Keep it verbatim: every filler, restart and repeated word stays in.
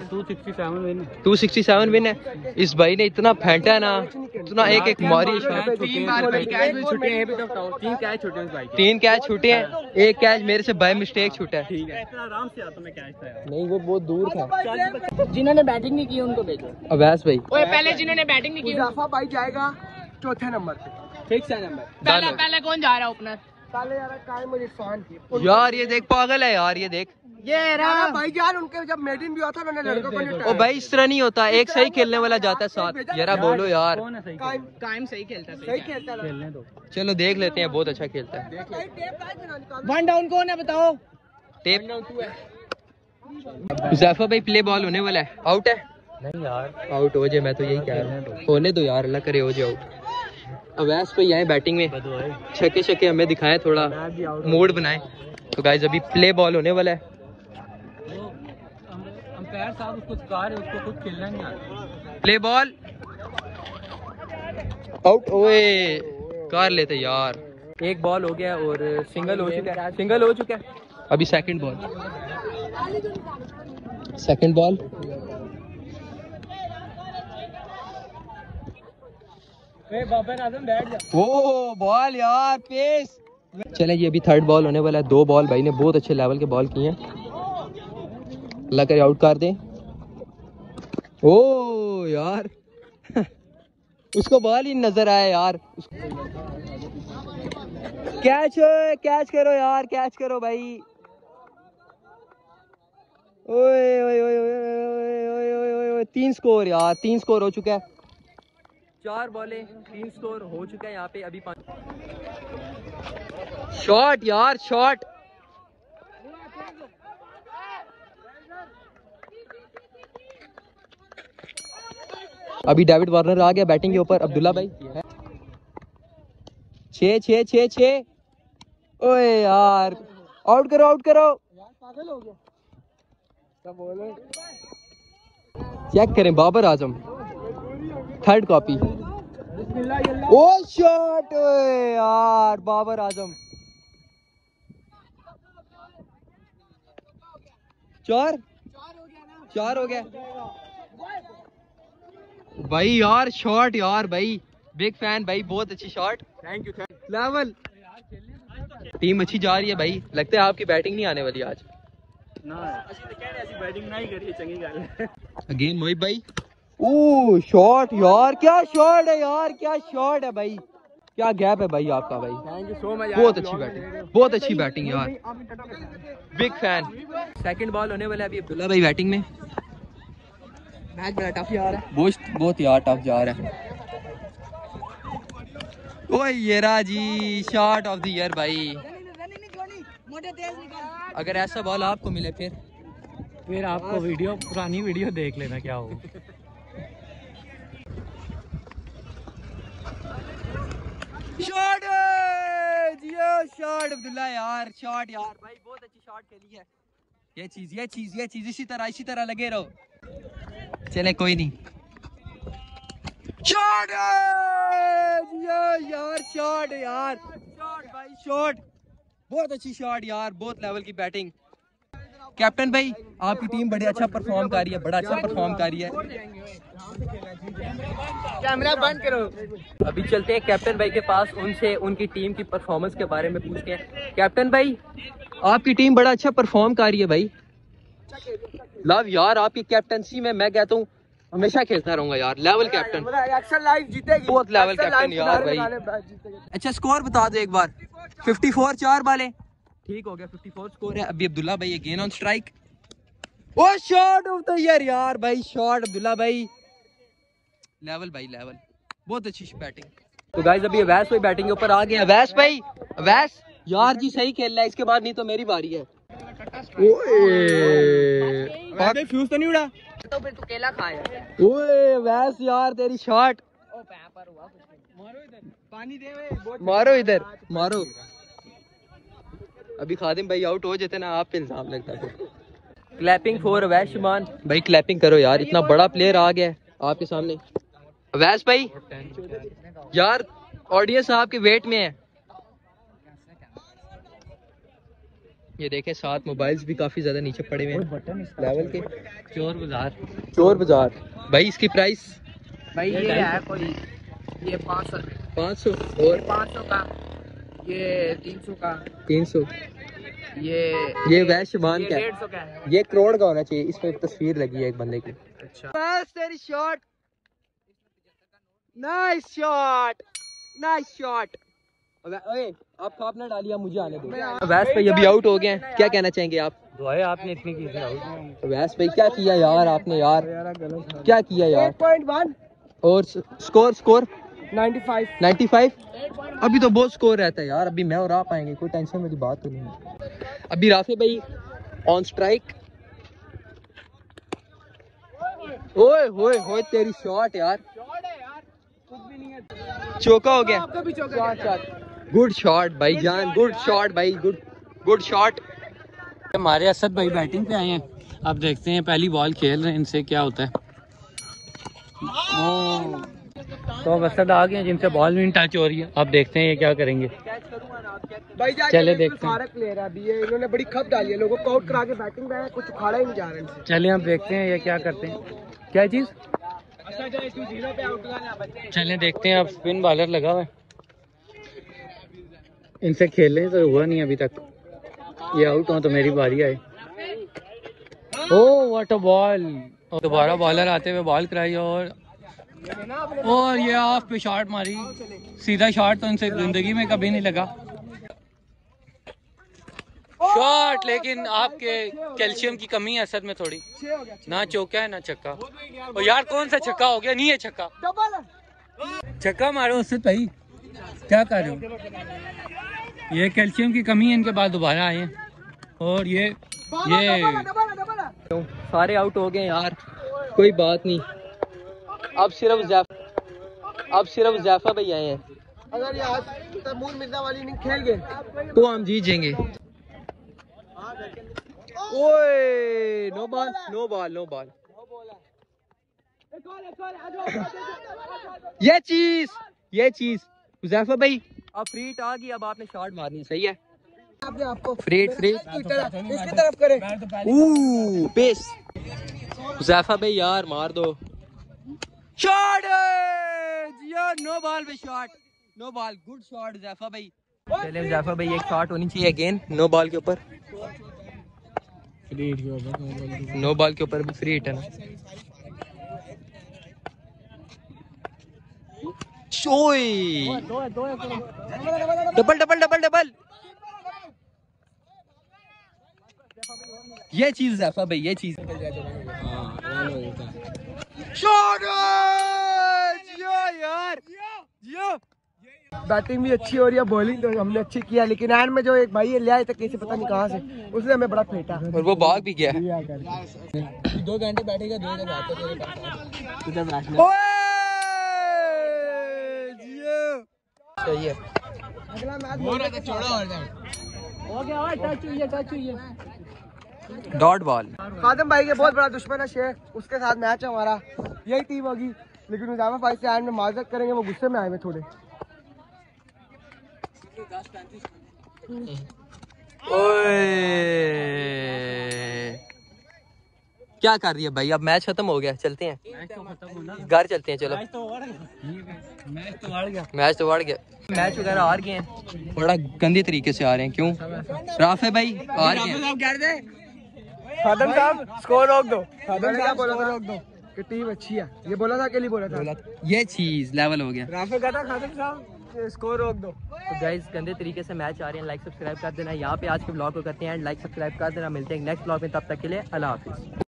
To sixty seven win two sixty seven win है। इस भाई ने इतना फेंटा है ना, इतना एक एक मारी शॉट। तीन बार भाई कैच में छूटे हैं, भी तो तीन कैच छूटे हैं भाई, तीन कैच छूटे हैं, एक कैच मेरे से बाय मिस्टेक छूटा है। ठीक है, इतना आराम से आता मैं कैच था यार। नहीं वो बहुत दूर था। जिन्होंने बैटिंग नहीं की उनको भेजो। अवैस भाई ओए पहले जिन्होंने बैटिंग नहीं की मुजाफा भाई जाएगा चौथे नंबर पे, फिक्स है नंबर। पहले पहले कौन जा रहा है ओपनर? पहले यार कायम और इरफान। यार ये देख पागल है यार, ये देख ये रहा भाई जान, उनके जब मेडिन भी हुआ था उन्होंने लड़कों को नहीं ओ भाई इस तरह नहीं होता, एक सही खेलने वाला जाता है साथ। जरा बोलो यार, कायम कायम सही खेलता है, सही खेलता है। खेलने दो, चलो देख लेते हैं, बहुत अच्छा खेलता है। वन डाउन कौन है बताओ? टेप मुज़फ़्फ़र भाई प्ले बॉल होने वाला है, आउट है? नहीं यार आउट हो जाए, मैं तो यही कह रहा हूँ, होने दो यार, अल्लाह करे हो जाए आउट। अवैस भाई आए बैटिंग में, छक्के छक्के हमें दिखाएं, थोड़ा मूड बनाएं। तो गाइस अभी प्ले बॉल होने वाला है। अंपायर साहब उसको सिखा रहे, उसको खुद खेलना नहीं आता। प्ले बॉल आउट, ओए कर लेते यार। एक बॉल हो गया और सिंगल हो चुका है, सिंगल हो चुका है। अभी second ball, second ball Babar Azam बैठ जा। ओ बॉल यार पेस। चले जी अभी थर्ड बॉल होने वाला है। दो बॉल भाई ने बहुत अच्छे लेवल के बॉल किए हैं, अल्लाह करे आउट कर दे। ओ यार उसको बॉल ही नजर आया यार। कैच कैच करो यार, कैच करो भाई। ओए ओए ओए ओए ओए ओए ओए, तीन स्कोर यार, तीन स्कोर हो चुका है। चार बॉलें तीन स्कोर हो चुका है यहाँ पे। अभी पांच शॉट यार, शॉट अभी डेविड वार्नर आ गया बैटिंग के ऊपर। अब्दुल्ला भाई छे छे छे छे। ओए यार आउट करो, आउट करो। पागल हो गया क्या बोले? चेक करें बाबर आजम थर्ड कॉपी। ओ शॉट यार बाबर आजम। चार चार हो गया भाई यार। शॉट यार भाई, बिग फैन भाई, बहुत अच्छी shot. Thank you level team अच्छी जा रही है भाई। लगता है आपकी बैटिंग नहीं आने वाली आज ना, ऐसी बैटिंग नहीं करी, चंगी गल। अगेन मोहित भाई। ओ शॉट यार, क्या शॉट है यार, क्या शॉट है भाई, क्या गैप है भाई आपका भाई। थैंक यू सो मच, बहुत अच्छी बैटिंग, बहुत अच्छी बैटिंग यार, बिग फैन। सेकंड बॉल होने वाला है अभी अब्दुल्ला भाई बैटिंग में। मैच बड़ा टफ जा रहा है, बहुत बहुत यार टफ जा रहा है। ओए ये रहा जी शॉट ऑफ द ईयर भाई। अगर ऐसा बॉल आपको मिले फिर फिर आपको वीडियो, पुरानी वीडियो देख लेना क्या हो। शॉट जियो, शॉट अब्दुल्ला यार, शॉट यार भाई, बहुत अच्छी शॉट खेली है। ये चीज ये चीज ये चीज इसी तरह इसी तरह लगे रहो। चले कोई नहीं। शॉट जियो यार, शॉट यार, शॉट भाई, शॉट बहुत अच्छी शॉट यार, बहुत लेवल की बैटिंग। कैप्टन भाई आपकी टीम बड़े अच्छा परफॉर्म कर रही है, बड़ा अच्छा परफॉर्म कर रही है। कैमरा बंद करो। अभी चलते हैं कैप्टन भाई के पास, उनसे उनकी टीम की परफॉर्मेंस के बारे में पूछते हैं। कैप्टन भाई आपकी टीम बड़ा अच्छा परफॉर्म कर रही है भाई। लव यार आपकी कैप्टनसी में मैं कहता हूँ हमेशा खेलता रहूंगा यार। लेवल कैप्टन, बहुत लेवल कैप्टन यार भाई। अच्छा स्कोर बता दो एक बार। फिफ्टी फोर चार बालें, ठीक हो गया, फिफ्टी फोर स्कोर है। अभी अब्दुल्ला भाई अगेन ऑन स्ट्राइक। ओ शॉट ऑफ द ईयर यार भाई, शॉट अब्दुल्ला भाई, लेवल भाई लेवल, बहुत अच्छी बैटिंग। तो गाइस अभी अवैस भाई बैटिंग के ऊपर आ गए। अवैस भाई, अवैस यार जी सही खेल रहा है, इसके बाद नहीं तो मेरी बारी है। ओए फ्यूज तो नहीं उड़ा तो फिर तू केला खाया। ओए अवैस यार तेरी शॉट, ओ पैपर हुआ कुछ नहीं। मारो इधर, पानी दे, मारो इधर मारो। अभी खादिम भाई आउट हो जाते ना, आप पे इल्जाम लगता है। क्लैपिंग फॉर अवैस शमान भाई, क्लैपिंग करो यार, इतना बड़ा प्लेयर आ गया है आपके सामने। अवैस भाई यार ऑडियंस आपके वेट में है, ये देखें साथ मोबाइल्स भी काफी ज्यादा नीचे पड़े हुए हैं लेवल के। चोर बाजार चोर बाजार भाई, इसकी प्राइस भाई ये है कोई ये पाँच सौ पाँच सौ और पाँच सौ का, ये तीन सौ का, तीन सौ। ये ये वैश्यवान का डेढ़ सौ का है। ये करोड़ का होना चाहिए। इस पे एक तस्वीर लगी है एक बंदे की। अच्छा बस तेरी shot, nice shot, nice shot. ओए आप खा अपना डालिए, मुझे आने दो। वैस भाई अभी आउट हो गए हैं, क्या कहना चाहेंगे आप? दुआएं आपने इतनी की थी आउट। वैस भाई क्या किया यार आपने, यार क्या किया यार। एट पॉइंट वन और score score ninety five. Ninety five. अभी तो बहुत स्कोर रहता है यार, अभी मैं और आप आएंगे, कोई टेंशन वाली बात तो नहीं है। अभी राफे भाई ऑन स्ट्राइक। ओए होए होए तेरी शॉट यार, चौका हो गया। गुड शॉट भाई जान, गुड शॉट भाई, गुड गुड शॉट। हमारे असद भाई बैटिंग पे आए हैं, अब देखते हैं पहली बॉल खेल रहे हैं, इनसे क्या होता है। ओ, तो अब असद आ गए हैं जिनसे बॉल भी टच हो रही है। अब देखते हैं ये क्या करेंगे। भाई चले देखते हैं। फारक ले रहा अभी ये, इन्होंने बड़ी खप डाली है, लोगों को आउट करा के बैटिंग पे आया, कुछ उखाड़ा ही नहीं जा रहा इनसे। चले अब देखते हैं ये क्या करते हैं। क्या चीज? चले देखते हैं। अब स्पिन बॉलर लगा हुआ है, इनसे खेलने तो हुआ नहीं अभी तक। ये आउट हो तो मेरी बारी आए। ओ व्हाट अ बॉल। दोबारा बॉलर आते हुए बॉल कराई और और ये ऑफ पे शॉट मारी। सीधा शॉट तो इनसे जिंदगी में कभी नहीं लगा शॉट, लेकिन आपके कैल्शियम की कमी है असद में थोड़ी। ना चौका है ना छक्का। और यार कौन सा छक्का हो गया, नहीं है छक्का। छक्का मारो उससे भाई, क्या कर रहे हो। ये कैल्शियम की कमी है इनके बाद दोबारा आए हैं। और ये ये सारे आउट हो गए यार, कोई बात नहीं। अब सिर्फ जैफ अब सिर्फ जैफा भाई आए हैं। अगर ये आज तैमूर मिर्जा वाली इनिंग खेल गए तो हम जीत जाएंगे। ओए no ball no ball no ball. ये चीज ये चीज हुज़ैफा भाई अब फ्री हिट आ गई, अब आपने शॉट मारनी। सही है आपने आपको फ्री हिट फ्री इसकी तरफ करे। ऊ पेस हुज़ैफा भाई यार मार दो शॉट। नो बॉल पे shot, no ball, good shot Huzaifa भाई। चले हुज़ैफा भाई एक शॉट होनी चाहिए अगेन नो बॉल के ऊपर। नो बॉल के ऊपर भी फ्री हिट है ना। शोई डबल डबल डबल डबल। ये चीज जैफा भाई, ये चीज शॉट यार। जियो बैटिंग भी अच्छी हो रही है, बॉलिंग तो हमने अच्छी किया, लेकिन एंड में जो एक भाई ले आए थे कैसे पता नहीं कहाँ से, उसने हमें बड़ा फेंटा और वो भाग भी गया। दो घंटे बैठेगा, दो सही है। अगला मैच हो गया, टच हुई है टच हुई है। Dot ball. खादम भाई के बहुत बड़ा दुश्मन है शेख, उसके साथ मैच है हमारा, यही टीम होगी, लेकिन हुज़ैफा भाई से एंड में माजरत करेंगे, वो गुस्से में आए हुए थोड़े। ओए क्या कर रही है भाई, अब मैच खत्म हो गया, चलते हैं घर चलते हैं। चलो मैच तो हार गया मैच तो बढ़ गया, मैच वगैरह हार गए हैं, बड़ा गंदे तरीके से आ रहे हैं। क्यों राफे भाई हार गए। खादम साहब स्कोर रोक दो, खादम साहब बोला था रोक दो कि टीम अच्छी है, ये बोला था अकेली बोला था। ये चीज लेवल हो गया। राफे कहता खादम साहब स्कोर रोक दो। तो गाइस गंदे तरीके से मैच आ रहे हैं, लाइक सब्सक्राइब कर देना। यहाँ पे आज के ब्लॉग को करते हैं एंड लाइक सब्सक्राइब कर देना। मिलते हैं नेक्स्ट ब्लॉग में, तब तक के लिए अल्लाह हाफिज।